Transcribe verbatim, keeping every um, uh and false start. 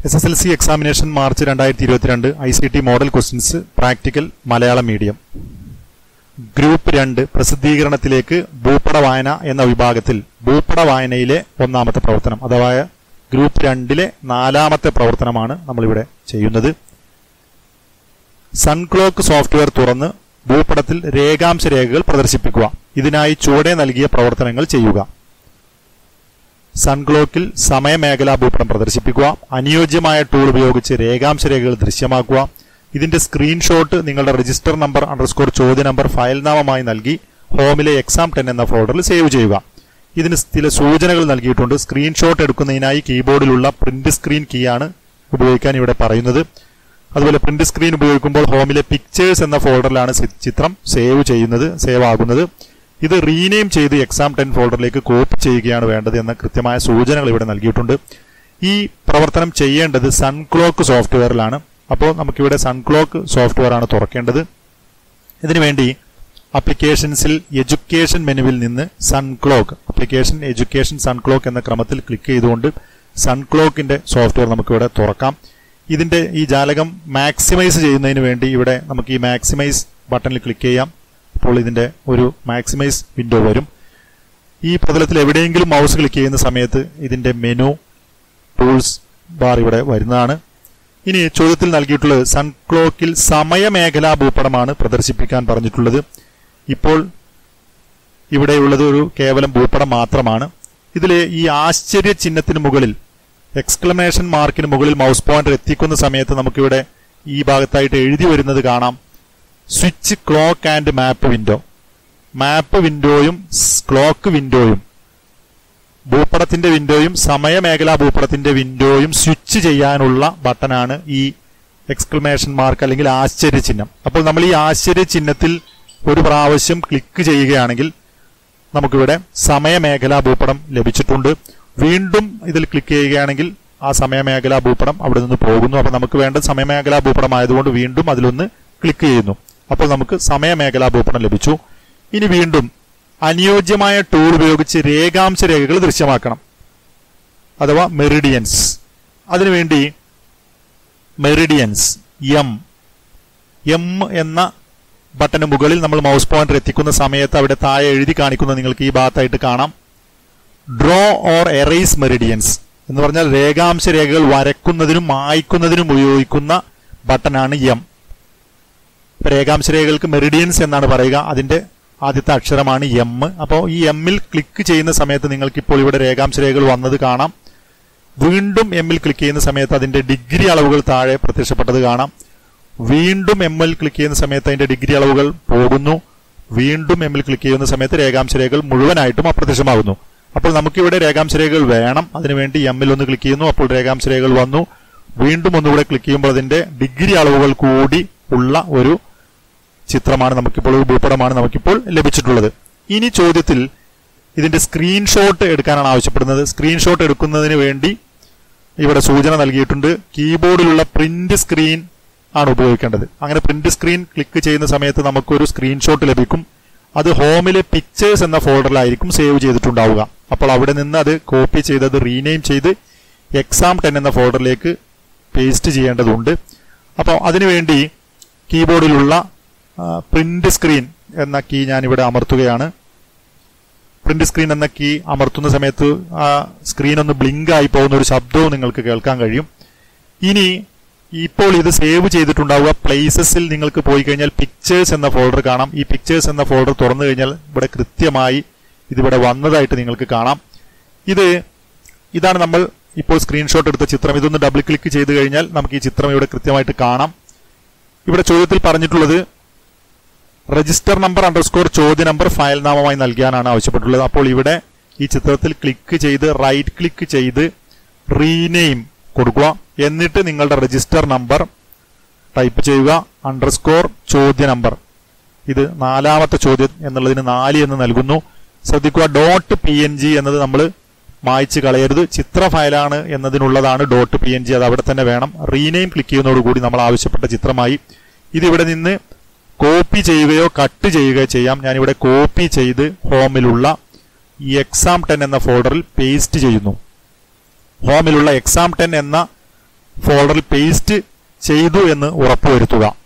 S S L C examination March രണ്ടായിരത്തി ഇരുപത്തിരണ്ട് I C T model questions practical Malayalam medium group രണ്ട് പ്രസിദ്ധീകരണത്തിലേക്ക് ഭൂപട വായന എന്ന വിഭാഗത്തിൽ ഭൂപട വായനയിലെ ഒന്നാമത്തെ പ്രവർത്തനം അഥവാ ഗ്രൂപ്പ് രണ്ടിലെ നാലാമത്തെ പ്രവർത്തനമാണ് നമ്മളിവിടെ ചെയ്യുന്നത്. സൺക്ലോക്ക് സോഫ്റ്റ്വെയർ തുറന്ന് ഭൂപടത്തിൽ രേഖാംശ രേഖകൾ പ്രദർശിപ്പിക്കുക. ഇതിനായി ചുവടെ നൽകിയ പ്രവർത്തനങ്ങൾ ചെയ്യുക. സൺക്ലോക്കിൽ സമയമേഖലാ ഭൂപടം പ്രദർശിപ്പിക്കുക. അനുയോജ്യമായ ടൂൾ ഉപയോഗിച്ച് രേഖാംശ രേഖകൾ ദൃശ്യമാക്കുക. ഇതിന്റെ സ്ക്രീൻഷോട്ട് നിങ്ങളുടെ രജിസ്റ്റർ നമ്പർ അണ്ടർസ്കോർ ചോദ്യ നമ്പർ ഫയൽ നാമമായി നൽകി ഹോമിലെ എക്സാം ടെൻ എന്ന ഫോൾഡറിൽ സേവ് ചെയ്യുക. ഇതിന് ചില സൂചനകൾ നൽകിയിട്ടുണ്ട്. സ്ക്രീൻഷോട്ട് എടുക്കുന്നതിനായി കീബോർഡിലുള്ള പ്രിന്റ് സ്ക്രീൻ കീ ആണ് ഉപയോഗിക്കാൻ ഇവിടെ പറയുന്നത്. അതുപോലെ പ്രിന്റ് സ്ക്രീൻ ഉപയോഗിക്കുമ്പോൾ ഹോമിലെ പിക്ചേഴ്സ് എന്ന ഫോൾഡറിലാണ് ചിത്രം സേവ് ചെയ്യുന്നത് സേവ് ആകുന്നത്. ഇത് റീനെയിം ചെയ്ത് എക്സാം ടെൻ ഫോൾഡറിലേക്ക് കോപ്പി ചെയ്യുകയാണ് വേണ്ടത് എന്ന കൃത്യമായ സൂചനകൾ ഇവിടെ നൽകിയിട്ടുണ്ട്. ഈ പ്രവർത്തനം ചെയ്യേണ്ടത് സൺക്ലോക്ക് സോഫ്റ്റ്വെയറിലാണ്. അപ്പോൾ നമുക്കിവിടെ സൺക്ലോക്ക് സോഫ്റ്റ്വെയർ ആണ് തുറക്കേണ്ടത്. ഇതിനുവേണ്ടി ആപ്ലിക്കേഷൻസിൽ എഡ്യൂക്കേഷൻ മെനുവിൽ നിന്ന് സൺക്ലോക്ക് ആപ്ലിക്കേഷൻ എഡ്യൂക്കേഷൻ സൺക്ലോക്ക് എന്ന ക്രമത്തിൽ ക്ലിക്ക് ചെയ്തുകൊണ്ട് സൺക്ലോക്കിന്റെ സോഫ്റ്റ്വെയർ നമുക്കിവിടെ തുറക്കാം. ഇതിന്റെ ഈ ജാലകം മാക്സിമൈസ് ചെയ്യുന്നതിന് വേണ്ടി ഇവിടെ നമുക്ക് ഈ മാക്സിമൈസ് ബട്ടണിൽ ക്ലിക്ക് ചെയ്യാം. അപ്പോൾ ഇതിന്റെ ഒരു മാക്സിമൈസ് വിൻഡോ വരും. ഈ പ്രതലത്തിൽ എവിടെയെങ്കിലും മൗസ് ക്ലിക്ക് ചെയ്യുന്ന സമയത്ത് ഇതിന്റെ മെനു ടൂൾസ് ബാർ ഇവിടെ വരുന്നതാണ്. ഇനി ചോദ്യത്തിൽ നൽകിയിട്ടുള്ളത് സൺക്ലോക്കിൽ സമയമേഖലാ ഭൂപടമാണ് പ്രദർശിപ്പിക്കാൻ പറഞ്ഞിട്ടുള്ളത്. ഇപ്പോൾ ഇവിടെയുള്ളത് ഒരു കേവലം ഭൂപടം മാത്രമാണ്. ഇതിലെ ഈ ആശ്ചര്യ ചിഹ്നത്തിന് മുകളിൽ എക്സ്ക്ലമേഷൻ മാർക്കിന് മുകളിൽ മൗസ് പോയിന്റർ എത്തിക്കുന്ന സമയത്ത് നമുക്കിവിടെ ഈ ഭാഗത്തായിട്ട് എഴുതി വരുന്നത് കാണാം. Switch clock and map window. Map വിൻഡോയും ക്ലോക്ക് വിൻഡോയും ഭൂപടത്തിന്റെ വിൻഡോയും സമയമേഖലാ ഭൂപടത്തിന്റെ വിൻഡോയും സ്വിച്ച് ചെയ്യാനുള്ള ബട്ടനാണ് ഈ എക്സ്ക്ലമേഷൻ മാർക്ക് അല്ലെങ്കിൽ ആശ്ചര്യ ചിഹ്നം. അപ്പോൾ നമ്മൾ ഈ ആശ്ചര്യ ചിഹ്നത്തിൽ ഒരു പ്രാവശ്യം ക്ലിക്ക് ചെയ്യുകയാണെങ്കിൽ നമുക്കിവിടെ സമയമേഖലാ ഭൂപടം ലഭിച്ചിട്ടുണ്ട്. വീണ്ടും ഇതിൽ ക്ലിക്ക് ചെയ്യുകയാണെങ്കിൽ ആ സമയമേഖലാ ഭൂപടം അവിടെ നിന്ന് പോകുന്നു. അപ്പോൾ നമുക്ക് വേണ്ടത് സമയമേഖലാ ഭൂപടം ആയതുകൊണ്ട് വീണ്ടും അതിലൊന്ന് ക്ലിക്ക് ചെയ്യുന്നു. അപ്പോൾ നമുക്ക് സമയമേഖലാ ഭൂപടം ലഭിച്ചു. ഇനി വീണ്ടും അനുയോജ്യമായ ടൂൾ ഉപയോഗിച്ച് രേഖാംശ രേഖകൾ ദൃശ്യമാക്കണം അഥവാ മെറിഡിയൻസ്. അതിനുവേണ്ടി മെറിഡിയൻസ് എം എം എന്ന ബട്ടന് മുകളിൽ നമ്മൾ മൗസ് പോയിന്റർ എത്തിക്കുന്ന സമയത്ത് അവിടെ താഴെ എഴുതി കാണിക്കുന്നത് നിങ്ങൾക്ക് ഈ ഭാഗത്തായിട്ട് കാണാം. ഡ്രോ ഓർ എറേസ് മെറിഡിയൻസ് എന്ന് പറഞ്ഞാൽ രേഖാംശ രേഖകൾ വരക്കുന്നതിനും മായ്ക്കുന്നതിനും ഉപയോഗിക്കുന്ന ബട്ടനാണ് എം. രേഖാംശ രേഖകൾക്ക് മെറിഡിയൻസ് എന്നാണ് പറയുക. അതിന്റെ ആദ്യത്തെ അക്ഷരമാണ് എം. അപ്പോൾ ഈ എമ്മിൽ ക്ലിക്ക് ചെയ്യുന്ന സമയത്ത് നിങ്ങൾക്ക് ഇപ്പോൾ ഇവിടെ രേഖാംശ രേഖകൾ വന്നത് കാണാം. വീണ്ടും എമ്മിൽ ക്ലിക്ക് ചെയ്യുന്ന സമയത്ത് അതിന്റെ ഡിഗ്രി അളവുകൾ താഴെ പ്രത്യക്ഷപ്പെട്ടത് കാണാം. വീണ്ടും എമ്മിൽ ക്ലിക്ക് ചെയ്യുന്ന സമയത്ത് അതിന്റെ ഡിഗ്രി അളവുകൾ പോകുന്നു. വീണ്ടും എമ്മിൽ ക്ലിക്ക് ചെയ്യുന്ന സമയത്ത് രേഖാംശ രേഖകൾ മുഴുവനായിട്ടും അപ്രത്യക്ഷമാകുന്നു. അപ്പോൾ നമുക്കിവിടെ രേഖാംശ രേഖകൾ വേണം. അതിനുവേണ്ടി എമ്മിൽ ഒന്ന് ക്ലിക്ക് ചെയ്യുന്നു. അപ്പോൾ രേഖാംശ രേഖകൾ വന്നു. വീണ്ടും ഒന്നുകൂടെ ക്ലിക്ക് ചെയ്യുമ്പോൾ അതിന്റെ ഡിഗ്രി അളവുകൾ കൂടി ഉള്ള ഒരു ചിത്രമാണ് നമുക്കിപ്പോൾ ഒരു ഭൂപടമാണ് നമുക്കിപ്പോൾ ലഭിച്ചിട്ടുള്ളത്. ഇനി ചോദ്യത്തിൽ ഇതിന്റെ സ്ക്രീൻഷോട്ട് എടുക്കാനാണ് ആവശ്യപ്പെടുന്നത്. സ്ക്രീൻഷോട്ട് എടുക്കുന്നതിന് വേണ്ടി ഇവിടെ സൂചന നൽകിയിട്ടുണ്ട്. കീബോർഡിലുള്ള പ്രിന്റ് സ്ക്രീൻ ആണ് ഉപയോഗിക്കേണ്ടത്. അങ്ങനെ പ്രിന്റ് സ്ക്രീൻ ക്ലിക്ക് ചെയ്യുന്ന സമയത്ത് നമുക്കൊരു സ്ക്രീൻഷോട്ട് ലഭിക്കും. അത് ഹോമിലെ പിക്ചേഴ്സ് എന്ന ഫോൾഡറിലായിരിക്കും സേവ് ചെയ്തിട്ടുണ്ടാവുക. അപ്പോൾ അവിടെ നിന്ന് അത് കോപ്പി ചെയ്ത് അത് റീനെയിം ചെയ്ത് എക്സാം ടെൻ എന്ന ഫോൾഡറിലേക്ക് പേസ്റ്റ് ചെയ്യേണ്ടതുണ്ട്. അപ്പോൾ അതിനുവേണ്ടി കീബോർഡിലുള്ള പ്രിന്റ് സ്ക്രീൻ എന്ന കീ ഞാൻ ഇവിടെ അമർത്തുകയാണ്. പ്രിന്റ് സ്ക്രീൻ എന്ന കീ അമർത്തുന്ന സമയത്ത് ആ സ്ക്രീൻ ഒന്ന് ബ്ലിങ്ക് ആയി പോകുന്ന ഒരു ശബ്ദവും നിങ്ങൾക്ക് കേൾക്കാൻ കഴിയും. ഇനി ഇപ്പോൾ ഇത് സേവ് ചെയ്തിട്ടുണ്ടാവുക പ്ലേസസിൽ നിങ്ങൾക്ക് പോയി കഴിഞ്ഞാൽ പിക്ചേഴ്സ് എന്ന ഫോൾഡർ കാണാം. ഈ പിക്ചേഴ്സ് എന്ന ഫോൾഡർ തുറന്നു കഴിഞ്ഞാൽ ഇവിടെ കൃത്യമായി ഇതിവിടെ വന്നതായിട്ട് നിങ്ങൾക്ക് കാണാം. ഇത് ഇതാണ് നമ്മൾ ഇപ്പോൾ സ്ക്രീൻഷോട്ട് എടുത്ത ചിത്രം. ഇതൊന്ന് ഡബിൾ ക്ലിക്ക് ചെയ്ത് കഴിഞ്ഞാൽ നമുക്ക് ഈ ചിത്രം ഇവിടെ കൃത്യമായിട്ട് കാണാം. ഇവിടെ ചോദ്യത്തിൽ പറഞ്ഞിട്ടുള്ളത് രജിസ്റ്റർ നമ്പർ അണ്ടർസ്കോർ ചോദ്യ നമ്പർ ഫയൽ നാമമായി നൽകാനാണ് ആവശ്യപ്പെട്ടുള്ളത്. അപ്പോൾ ഇവിടെ ഈ ചിത്രത്തിൽ ക്ലിക്ക് ചെയ്ത് റൈറ്റ് ക്ലിക്ക് ചെയ്ത് റീനെയിം കൊടുക്കുക. എന്നിട്ട് നിങ്ങളുടെ രജിസ്റ്റർ നമ്പർ ടൈപ്പ് ചെയ്യുക. അണ്ടർസ്കോർ ചോദ്യ നമ്പർ ഇത് നാലാമത്തെ ചോദ്യം എന്നുള്ളതിന് നാല് എന്ന് നൽകുന്നു. ശ്രദ്ധിക്കുക, ഡോട്ട് പി എൻ ജി എന്നത് നമ്മൾ മായ്ച്ച് കളയരുത്. ചിത്ര ഫയലാണ് എന്നതിനുള്ളതാണ് ഡോട്ട് പി എൻ ജി. അത് അവിടെ തന്നെ വേണം. റീനെയിം ക്ലിക്ക് ചെയ്യുന്നതോടുകൂടി നമ്മൾ ആവശ്യപ്പെട്ട ചിത്രമായി. ഇതിവിടെ നിന്ന് കോപ്പി ചെയ്യുകയോ കട്ട് ചെയ്യുകയോ ചെയ്യാം. ഞാനിവിടെ കോപ്പി ചെയ്ത് ഹോമിലുള്ള ഈ എക്സാം ടെൻ എന്ന ഫോൾഡറിൽ പേസ്റ്റ് ചെയ്യുന്നു. ഹോമിലുള്ള എക്സാം ടെൻ എന്ന ഫോൾഡറിൽ പേസ്റ്റ് ചെയ്തു എന്ന് ഉറപ്പുവരുത്തുക.